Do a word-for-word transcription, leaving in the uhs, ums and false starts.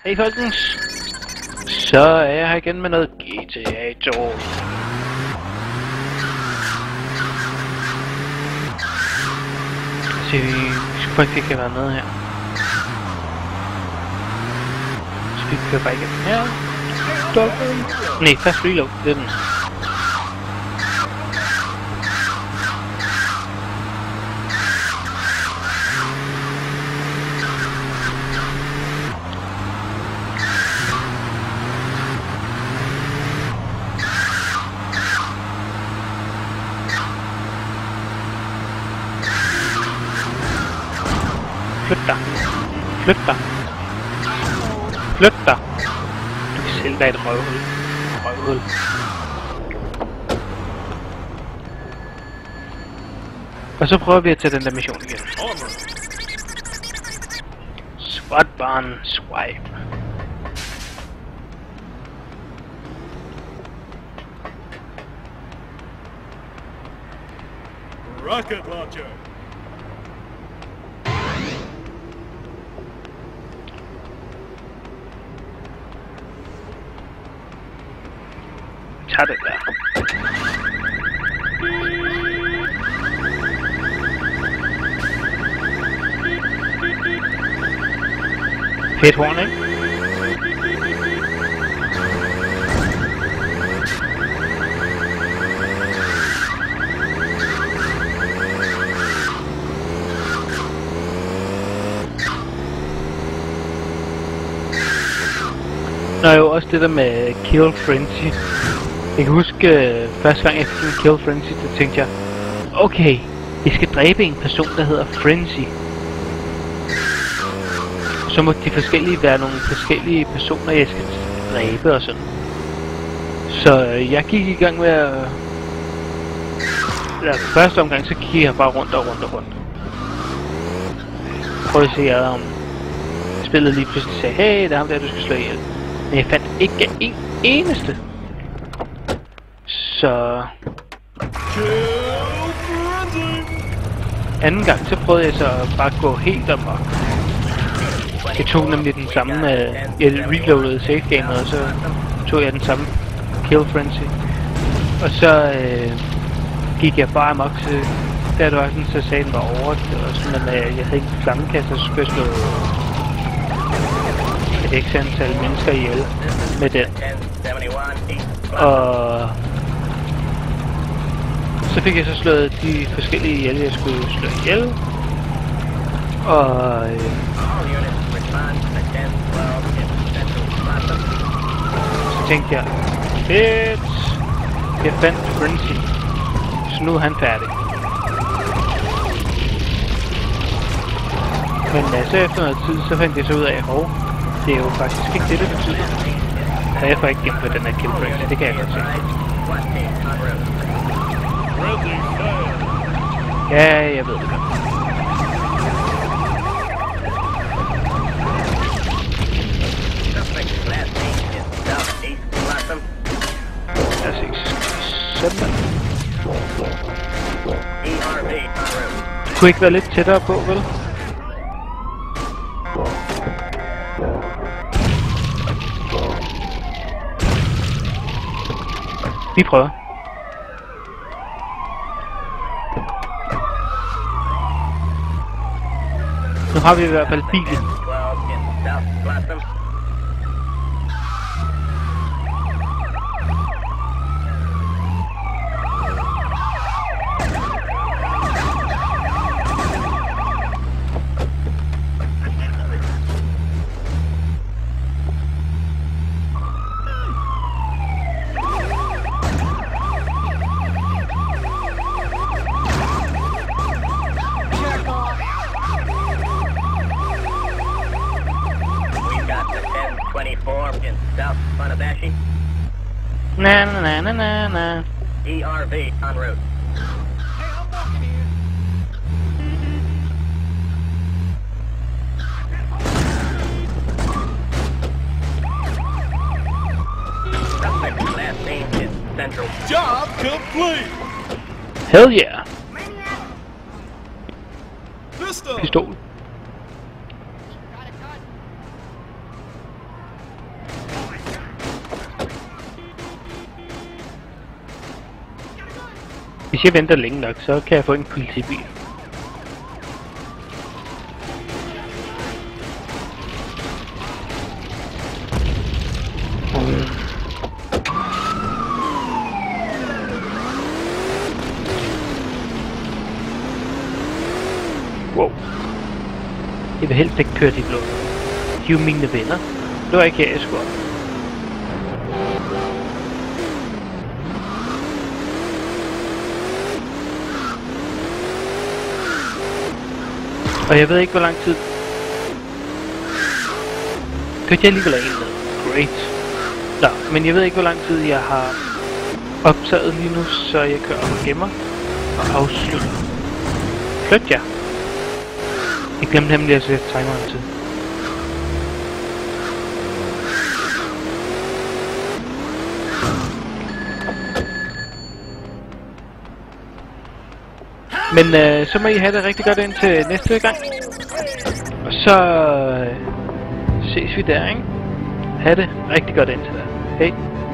Hej folkens, så er jeg her igen med noget G T A to. Så vi skal faktisk ikke have været med her. Så vi kører bare igennem her. Nej, fast reload, det er den. Flyt dig. Flyt dig. Flyt dig. Du kan sælge dig et røvhul. Røvhul. Og så prøver vi at tage den der mission igen. SWAT barn swipe. Rocket launcher. Tag det der. Fedt horn, ikke? Nå jo, også det der med Kill Frenzy. Jeg kan huske, uh, første gang jeg fik en Kill Frenzy, der tænkte jeg, okay, jeg skal dræbe en person, der hedder Frenzy. Så må de forskellige være nogle forskellige personer, jeg skal dræbe og sådan. Så uh, jeg gik i gang med at... Eller første omgang, så gik jeg bare rundt og rundt og rundt. Prøvede at se, om spillet lige pludselig sagde, hey, det er ham der, du skal slå ihjel. Men jeg fandt ikke en eneste. Så... anden gang, så prøvede jeg så bare at gå helt amok. Jeg tog nemlig den samme, uh, jeg reloadede save gamet, og så tog jeg den samme Kill Frenzy. Og så uh, gik jeg bare amok, så da det var sådan, så sagde den var over. Og sådan, at uh, jeg havde en flammekaster, så skulle jeg slå et x antal mennesker ihjel med den. Og... så fik jeg så slået de forskellige ihjel, jeg skulle slå ihjel. Og... Øh, så tænkte jeg, fedt! Jeg fandt Frenzy. Så nu er han færdig. Men øh, så efter noget tid, så fandt jeg så ud af, hov, det er jo faktisk ikke det, det betyder. Så jeg får ikke gennemført den her Kill Frenzy, det kan jeg godt se. Ja, jeg ved det godt. Jeg ser sådan. Det kunne ikke være lidt tættere på, vel? Vi prøver. Nu har vi i hvert fald bilen. Na na na na na na. E R V en route. Hey, I'm walking here. Suspect last name is Central. Job complete. Hell yeah. Pistol. Pistol. Hvis jeg venter længe nok, så kan jeg få en politibil. Wow. Jeg vil helst ikke køre de blå. De er jo mine venner. Det var ikke her, jeg skulle op. Og jeg ved ikke, hvor lang tid... Kørte jeg alligevel af en med? Great. Nå, men jeg ved ikke, hvor lang tid jeg har optaget lige nu, så jeg kører op og gemmer og afslutter. Flyt jer. Jeg glemte nemlig at sætte timeren til. Men øh, så må I have det rigtig godt indtil næste gang. Og så øh, ses vi der, ikke? Ha' det rigtig godt indtil da. Hej.